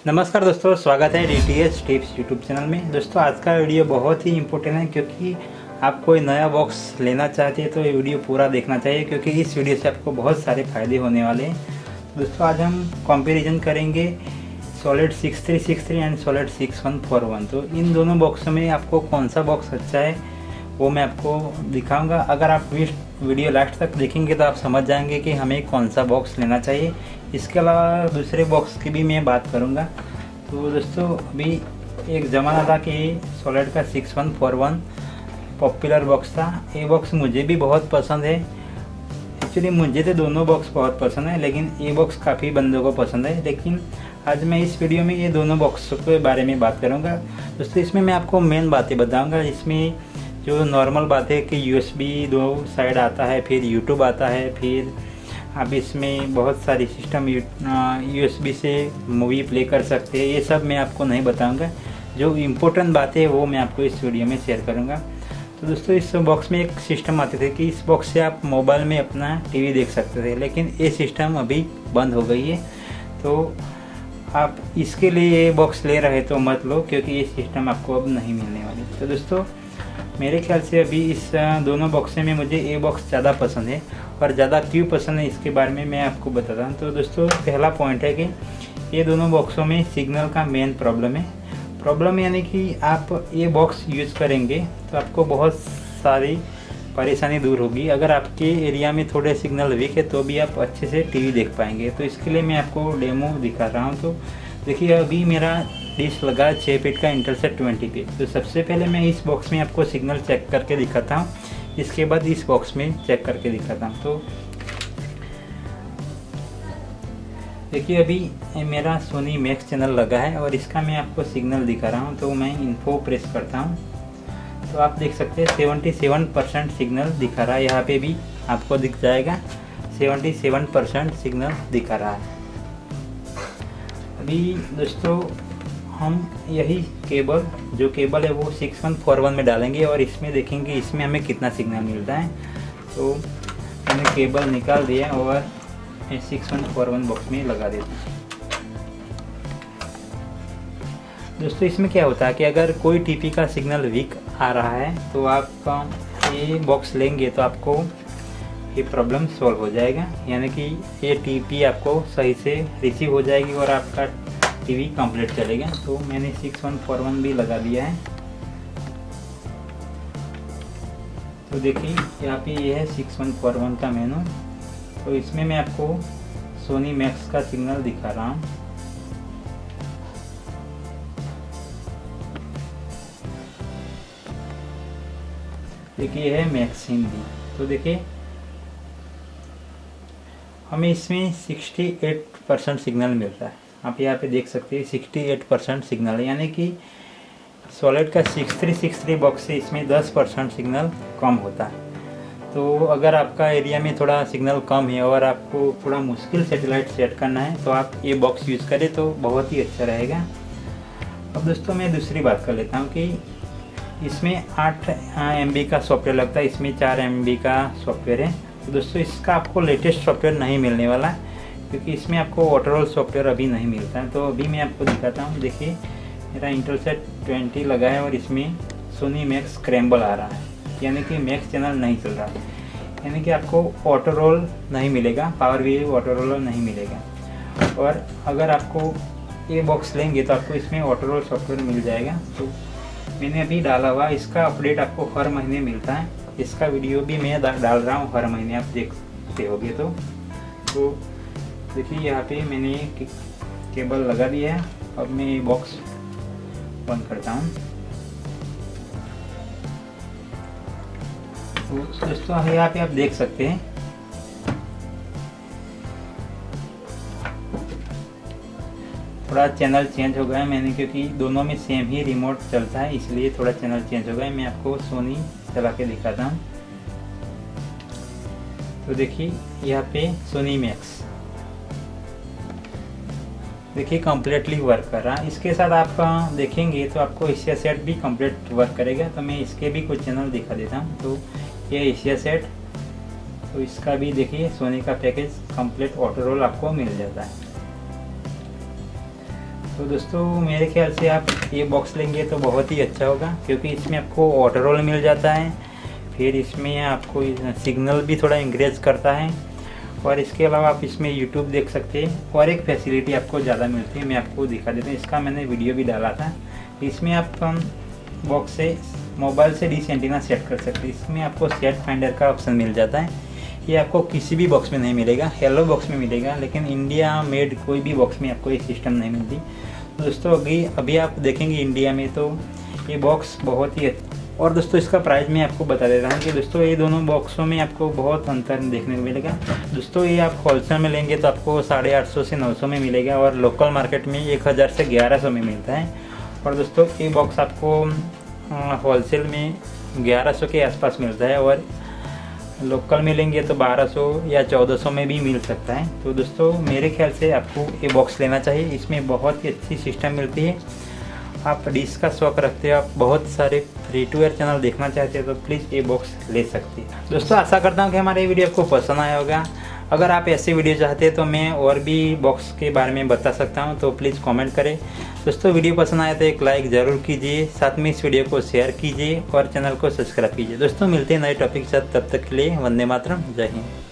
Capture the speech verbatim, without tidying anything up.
नमस्कार दोस्तों, स्वागत है D T H tips YouTube channel में। दोस्तों आज का वीडियो बहुत ही इम्पोर्टेंट है क्योंकि आप कोई नया बॉक्स लेना चाहते हैं तो ये वीडियो पूरा देखना चाहिए क्योंकि इस वीडियो से आपको बहुत सारे फायदे होने वाले हैं। दोस्तों आज हम कंपैरिजन करेंगे solid six three six three and solid six one four one. तो इन दोनों बॉक्सों में आपको कौन सा बॉक्स अच्छा है वो मैं आपको दिखाऊंगा। अगर आप वीडियो लास्ट तक देखेंगे तो आप समझ जाएंगे कि हमें कौन सा बॉक्स लेना चाहिए। इसके अलावा दूसरे बॉक्स की भी मैं बात करूंगा। तो दोस्तों अभी एक ज़माना था कि सॉलिड का six one four one popular box था। ये बॉक्स मुझे भी बहुत पसंद है। एक्चुअली मुझे तो दोनों बॉक्स बहुत पसंद है, लेकिन ये बॉक्स काफ़ी बंदों को पसंद है। लेकिन आज मैं इस वीडियो में ये दोनों बॉक्स के बारे में बात करूँगा। दोस्तों इसमें मैं आपको मेन बातें बताऊँगा। इसमें जो नॉर्मल बात है कि यूएसबी दो साइड आता है, फिर यूट्यूब आता है, फिर आप इसमें बहुत सारी सिस्टम यूएसबी से मूवी प्ले कर सकते हैं। ये सब मैं आपको नहीं बताऊंगा। जो इम्पोर्टेंट बातें है वो मैं आपको इस वीडियो में शेयर करूंगा। तो दोस्तों इस बॉक्स में एक सिस्टम आते थे कि इस बॉक्स से आप मोबाइल में अपना टीवी देख सकते थे, लेकिन ये सिस्टम अभी बंद हो गई है। तो आप इसके लिए ये बॉक्स ले रहे तो मत लो, क्योंकि ये सिस्टम आपको अब नहीं मिलने वाली। तो दोस्तों मेरे ख्याल से अभी इस दोनों बॉक्स में मुझे ये बॉक्स ज़्यादा पसंद है, और ज़्यादा क्यों पसंद है इसके बारे में मैं आपको बताता हूँ। तो दोस्तों पहला पॉइंट है कि ये दोनों बॉक्सों में सिग्नल का मेन प्रॉब्लम है। प्रॉब्लम यानी कि आप ये बॉक्स यूज़ करेंगे तो आपको बहुत सारी परेशानी दूर होगी। अगर आपके एरिया में थोड़े सिग्नल वीक है तो भी आप अच्छे से टीवी देख पाएंगे। तो इसके लिए मैं आपको डेमो दिखा रहा हूँ। तो देखिए अभी मेरा डिश लगा छः फीट का इंटरसेट ट्वेंटी पे। तो सबसे पहले मैं इस बॉक्स में आपको सिग्नल चेक करके दिखाता हूँ, इसके बाद इस बॉक्स में चेक करके दिखाता हूँ। तो देखिए अभी मेरा सोनी मैक्स चैनल लगा है और इसका मैं आपको सिग्नल दिखा रहा हूँ। तो मैं इन्फो प्रेस करता हूँ तो आप देख सकते हैं सेवेंटी सेवन परसेंट सिग्नल दिखा रहा है। यहाँ पे भी आपको दिख जाएगा सेवेंटी सेवन परसेंट सिग्नल दिखा रहा है। अभी दोस्तों हम यही केबल जो केबल है वो सिक्स वन फोर वन में डालेंगे और इसमें देखेंगे इसमें हमें कितना सिग्नल मिलता है। तो मैंने केबल निकाल दिया और six one four one box में लगा देता हूँ। दोस्तों इसमें क्या होता है कि अगर कोई टीपी का सिग्नल वीक आ रहा है तो आप ये बॉक्स लेंगे तो आपको ये प्रॉब्लम सॉल्व हो जाएगा, यानी कि ये टीपी आपको सही से रिसीव हो जाएगी और आपका टीवी कंप्लीट चलेगा। तो मैंने सिक्स वन फोर वन भी लगा दिया है। तो देखिए यहाँ पे ये है सिक्स वन फोर वन का मेनू। तो इसमें मैं आपको सोनी मैक्स का सिग्नल दिखा रहा हूँ। देखिए ये है मैक्स हिंदी। तो देखिए हमें इसमें सिक्सटी एट परसेंट सिग्नल मिल रहा है। आप यहाँ पे देख सकते हैं सिक्सटी एट परसेंट सिग्नल है, यानी कि सॉलिड का six three six three box से इसमें टेन परसेंट सिग्नल कम होता है। तो अगर आपका एरिया में थोड़ा सिग्नल कम है और आपको थोड़ा मुश्किल सैटेलाइट सेट करना है तो आप ये बॉक्स यूज़ करें तो बहुत ही अच्छा रहेगा। अब दोस्तों मैं दूसरी बात कर लेता हूँ कि इसमें आठ एम बी का सॉफ्टवेयर लगता है, इसमें चार एम बी का सॉफ्टवेयर है। तो दोस्तों इसका आपको लेटेस्ट सॉफ्टवेयर नहीं मिलने वाला है क्योंकि इसमें आपको ऑटोरोल सॉफ्टवेयर अभी नहीं मिलता है। तो अभी मैं आपको दिखाता हूँ। देखिए मेरा इंटरसेट ट्वेंटी लगा है और इसमें सोनी मैक्स स्क्रैम्बल आ रहा है, यानी कि मैक्स चैनल नहीं चल रहा है, यानी कि आपको ऑटोरोल नहीं मिलेगा, पावर वीव ऑटोरोल नहीं मिलेगा। और अगर आपको ये बॉक्स लेंगे तो आपको इसमें ऑटोरोल सॉफ्टवेयर मिल जाएगा। तो मैंने अभी डाला हुआ, इसका अपडेट आपको हर महीने मिलता है। इसका वीडियो भी मैं डाल रहा हूँ हर महीने, आप देखते होगे। तो तो देखिए यहाँ पे मैंने केबल लगा दिया है। अब मैं ये बॉक्स बंद करता हूँ। तो दोस्तों यहाँ पे आप देख सकते हैं थोड़ा चैनल चेंज हो गया है मैंने, क्योंकि दोनों में सेम ही रिमोट चलता है इसलिए थोड़ा चैनल चेंज हो गया है। मैं आपको सोनी चला के दिखाता हूँ। तो देखिए यहाँ पे सोनी मैक्स देखिए कम्प्लीटली वर्क कर रहा है। इसके साथ आप देखेंगे तो आपको एशिया सेट भी कंप्लीट वर्क करेगा। तो मैं इसके भी कुछ चैनल दिखा देता हूँ। तो ये एशिया सेट, तो इसका भी देखिए सोनी का पैकेज कंप्लीट ऑटोरोल आपको मिल जाता है। तो दोस्तों मेरे ख्याल से आप ये बॉक्स लेंगे तो बहुत ही अच्छा होगा, क्योंकि इसमें आपको ऑटो रोल मिल जाता है, फिर इसमें आपको सिग्नल भी थोड़ा इंक्रीज करता है, और इसके अलावा आप इसमें यूट्यूब देख सकते हैं, और एक फैसिलिटी आपको ज़्यादा मिलती है, मैं आपको दिखा देता हूँ। इसका मैंने वीडियो भी डाला था। इसमें आप बॉक्स से मोबाइल से डिश एंटीना सेट कर सकते हैं। इसमें आपको सेट फाइंडर का ऑप्शन मिल जाता है। ये आपको किसी भी बॉक्स में नहीं मिलेगा, हेलो बॉक्स में मिलेगा, लेकिन इंडिया मेड कोई भी बॉक्स में आपको ये सिस्टम नहीं मिलती। तो दोस्तों अभी अभी आप देखेंगे इंडिया में तो ये बॉक्स बहुत ही अच्छा। और दोस्तों इसका प्राइस मैं आपको बता देता हूँ कि दोस्तों ये दोनों बॉक्सों में आपको बहुत अंतर देखने को मिलेगा। दोस्तों ये आप होलसेल में लेंगे तो आपको साढ़े आठ सौ से नौ सौ में मिलेगा, और लोकल मार्केट में एक हज़ार से ग्यारह सौ में मिलता है। और दोस्तों ये बॉक्स आपको होलसेल में ग्यारह सौ के आसपास मिलता है, और लोकल में लेंगे तो बारह सौ या चौदह सौ में भी मिल सकता है। तो दोस्तों मेरे ख्याल से आपको ये बॉक्स लेना चाहिए। इसमें बहुत ही अच्छी सिस्टम मिलती है। आप डिश का शौक रखते हो, आप बहुत सारे फ्री टू एयर चैनल देखना चाहते हो, तो प्लीज़ ये बॉक्स ले सकते हैं। दोस्तों आशा करता हूँ कि हमारा ये वीडियो आपको पसंद आया होगा। अगर आप ऐसे वीडियो चाहते हैं तो मैं और भी बॉक्स के बारे में बता सकता हूँ, तो प्लीज़ कमेंट करें। दोस्तों वीडियो पसंद आया तो एक लाइक ज़रूर कीजिए, साथ में इस वीडियो को शेयर कीजिए और चैनल को सब्सक्राइब कीजिए। दोस्तों मिलते हैं नए टॉपिक के साथ, तब तक के लिए वंदे मातरम, जय हिंद।